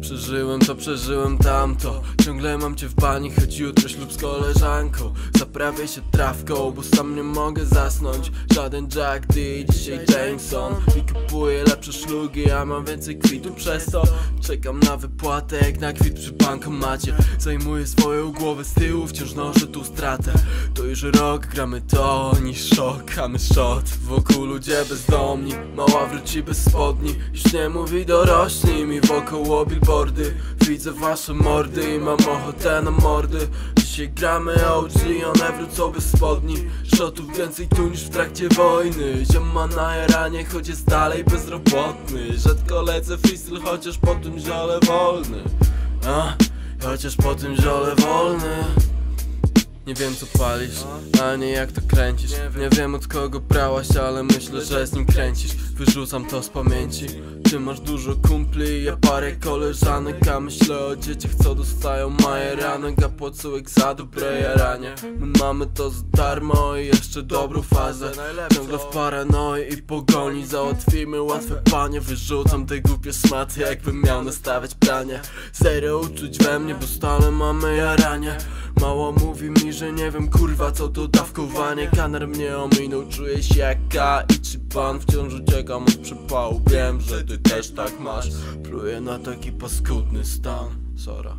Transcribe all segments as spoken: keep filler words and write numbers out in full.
Przeżyłem to, przeżyłem tamto. Ciągle mam cię w bani, choć jutro ślub z koleżanką. Zaprawię się trawką, bo sam nie mogę zasnąć. Żaden Jack D, dzisiaj Jameson. I kupuję lepsze szlugi, a mam więcej kwitu przez to. Czekam na wypłatę jak na kwit przy bankomacie. Zajmuję swoją głowę z tyłu, wciąż noszę tu stratę. To już rok, gramy to, oni szokamy shot. Wokół ludzie bezdomni, mała wróci bez spodni. Już nie mówi dorośli, mi wokoło billboardy. Widzę wasze mordy i mam ochotę na mordy. Dzisiaj gramy O G, one wrócą bez spodni. Shotów więcej tu niż w trakcie wojny. Ziom ma na jaranie, choć jest dalej bezrobotny. Rzadko lecę freestyle, chociaż po tym ziole wolny. A, chociaż po tym ziole wolny. Nie wiem co palisz, ani jak to kręcisz. Nie wiem od kogo brałaś, ale myślę, że z nim kręcisz. Wyrzucam to z pamięci. Ty masz dużo kumpli, ja parę koleżanek. A myślę o dzieciach, co dostają majeranek. A pocułek za dobre jaranie. My mamy to za darmo i jeszcze dobrą fazę. Ciągle w paranoi i pogoni. Załatwimy łatwe panie. Wyrzucam te głupie szmaty, jakbym miał nastawiać pranie. Zero uczuć we mnie, bo stale mamy jaranie. Mało mówi mi, że nie wiem kurwa co to dawkowanie. Kanar mnie ominął, czuję się jak K i czy pan. Wciąż uciekam od przypału, wiem, że ty też tak masz. Pluję na taki paskudny stan. Sora.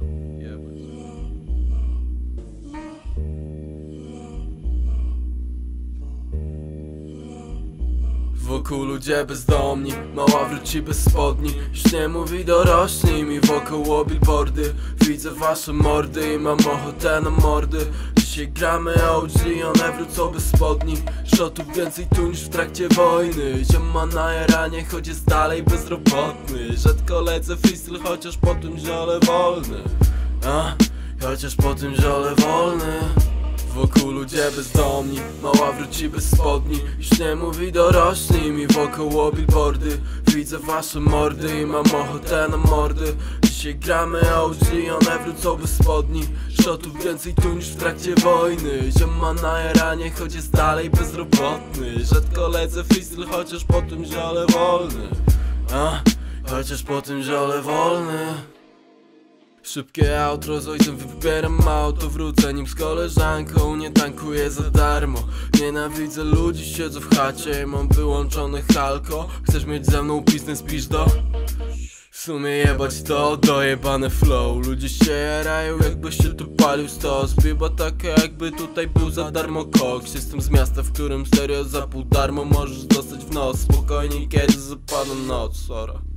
Wokół ludzie bezdomni, mała wróci bez spodni. Już nie mówi dorośli, mi wokoło billboardy. Widzę wasze mordy i mam ochotę na mordy. Dzisiaj gramy O G, one wrócą bez spodni. Shotów więcej tu niż w trakcie wojny. Ziom ma na jaranie, choć jest dalej bezrobotny. Rzadko lecę freestyle, chociaż po tym ziole wolny. A, chociaż po tym ziole wolny. Wokół ludzie bezdomni, mała wróci bez spodni. Już nie mówi dorośli, mi wokoło billboardy. Widzę wasze mordy i mam ochotę na mordy. Dzisiaj gramy O G, one wrócą bez spodni. Shotów więcej tu niż w trakcie wojny. Ziom ma na jaranie, choć jest dalej bezrobotny. Rzadko lecę freestyle, chociaż po tym ziole wolny. A, chociaż po tym ziole wolny. Szybkie outro, z ojcem wybieram auto. Wrócę nim z koleżanką, nie tankuję za darmo. Nienawidzę ludzi, siedzę w chacie i mam wyłączone halko. Chcesz mieć ze mną biznes, pisz do? W sumie jebać to, dojebane flow. Ludzie się jarają, jakby się tu palił stos. Biba taka, jakby tutaj był za darmo koks. Jestem z miasta, w którym stereo za pół darmo możesz dostać w nos. Spokojnie, kiedy zapada noc, sora.